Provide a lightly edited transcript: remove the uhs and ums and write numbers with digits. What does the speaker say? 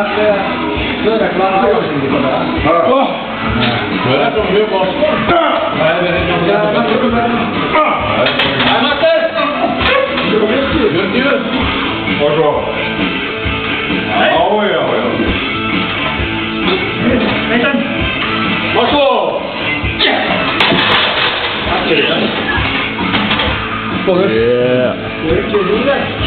Södra klarar jag inte på det. Ja. Det är som vi var. Nej, det är inte så. Nej, Matte! Just. Varsågod. Ja. Vänta. Varsågod! Yeah.